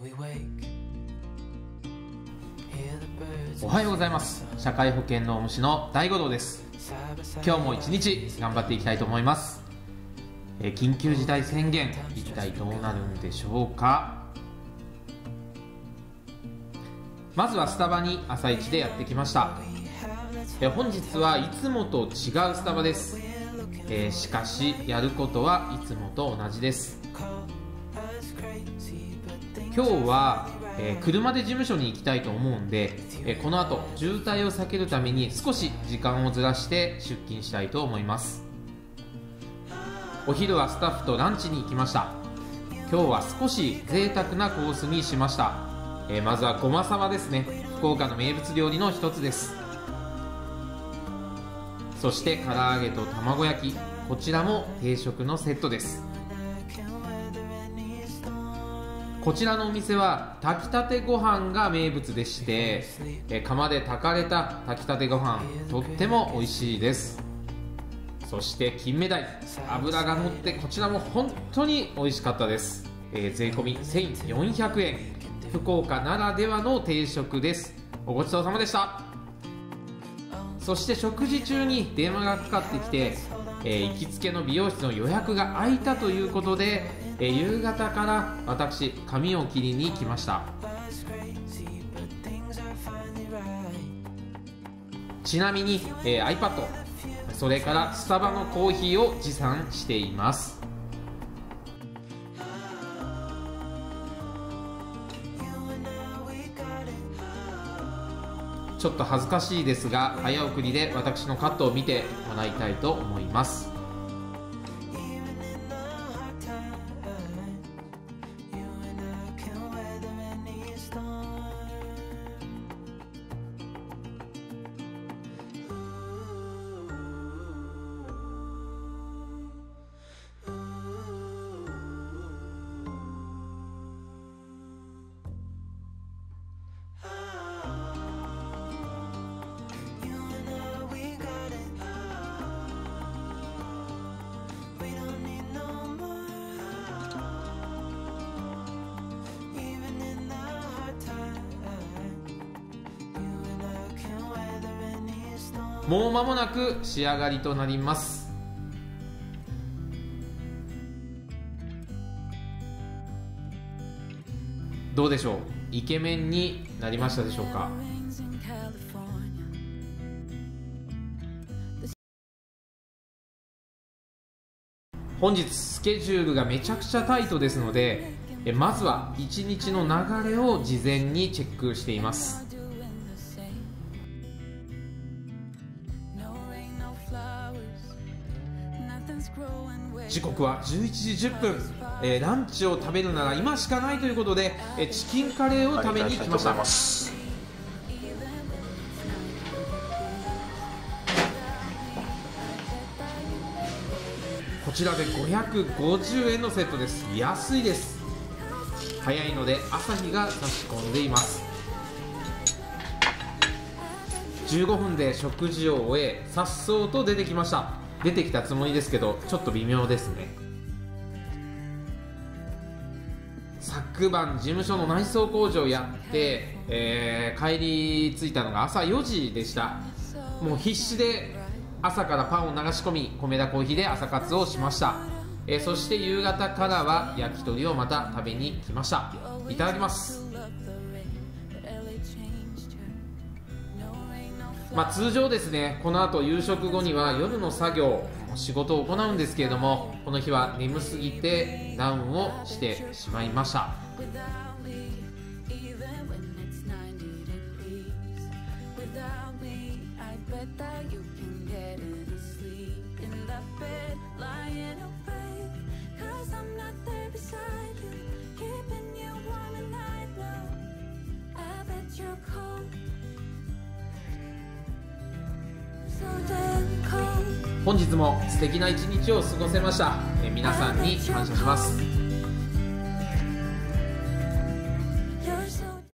おはようございます。社会保険労務士の大五郎です。今日も一日頑張っていきたいと思います。緊急事態宣言、一体どうなるんでしょうか。まずはスタバに朝一でやってきました。本日はいつもと違うスタバです。しかしやることはいつもと同じです。今日は車で事務所に行きたいと思うんで、この後渋滞を避けるために少し時間をずらして出勤したいと思います。お昼はスタッフとランチに行きました。今日は少し贅沢なコースにしました。まずはごまさばですね。福岡の名物料理の一つです。そして唐揚げと卵焼き、こちらも定食のセットです。こちらのお店は炊きたてご飯が名物でして、釜で炊かれた炊きたてご飯、とっても美味しいです。そして金目鯛、脂が乗ってこちらも本当に美味しかったです。税込み1400円、福岡ならではの定食です。ごちそうさまでした。そして食事中に電話がかかってきて、行きつけの美容室の予約が空いたということで、夕方から私髪を切りに来ました。ちなみに、iPad、それからスタバのコーヒーを持参しています。ちょっと恥ずかしいですが、早送りで私のカットを見てもらいたいと思います。もう間もなく仕上がりとなります。どうでしょう、イケメンになりましたでしょうか。本日スケジュールがめちゃくちゃタイトですので、まずは一日の流れを事前にチェックしています。時刻は11時10分、ランチを食べるなら今しかないということで、チキンカレーを食べに来ました。こちらで550円のセットです。安いです。早いので朝日が差し込んでいます。15分で食事を終え、さっそうと出てきました。出てきたつもりですけど、ちょっと微妙ですね。昨晩事務所の内装工事をやって、帰り着いたのが朝4時でした。もう必死で朝からパンを流し込み、米田コーヒーで朝活をしました。そして夕方からは焼き鳥をまた食べに来ました。いただきます。通常ですね、この後夕食後には夜の作業、仕事を行うんですけれども、この日は眠すぎてダウンをしてしまいました。本日も素敵な一日を過ごせました。皆さんに感謝します。